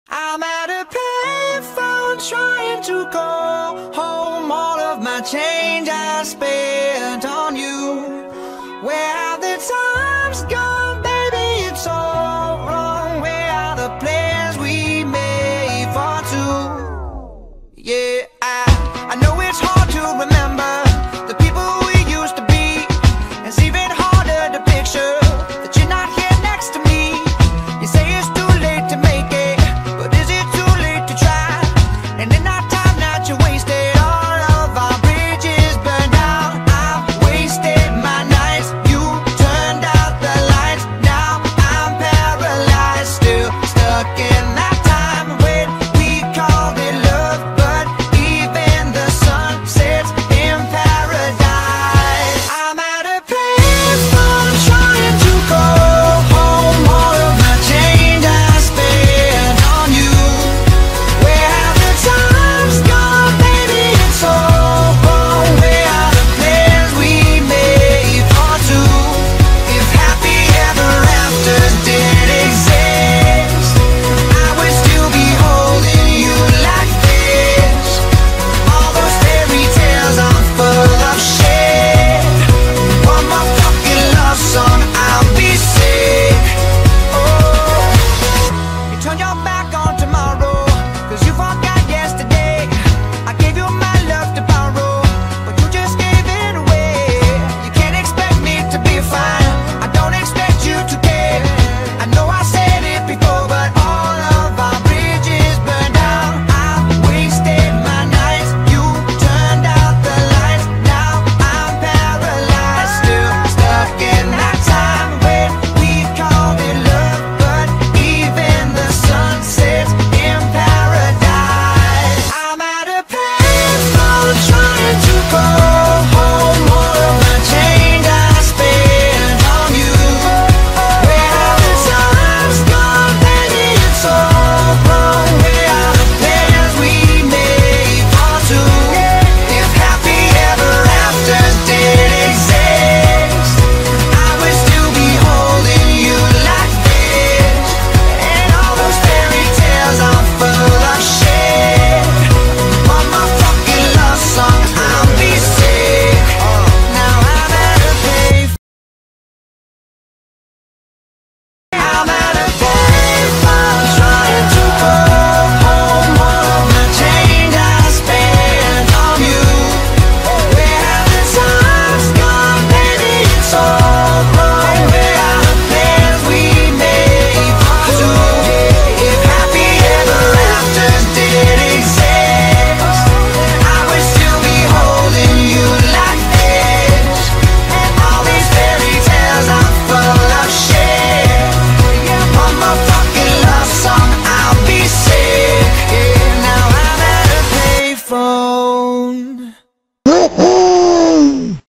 I'm at a payphone trying to call home all of my change I spent on you. Where have the times gone, baby? It's all wrong. Where are the plans we made for two? Yeah, I know it's hard to remember the people we used to be. It's even harder to picture that you're not here next to me. You say it's too late to make it, but is it too late to try? And in our time that you wasted, all of our bridges burned out. I've wasted my nights, you turned out the lights. Now I'm paralyzed, still stuck in that time when we called it love. But even the sun sets in paradise. I'm at a place I'm trying to call home all of my change I spent on you. Where have the times gone, baby? It's all wrong. Where are the plans we made for two? If happy ever afters did exist, I would still be holding you like this. All those fairy tales are full of shit. One more fucking love song, I'll be sick. Oh, you turn your back on tomorrow, 'cause you forgot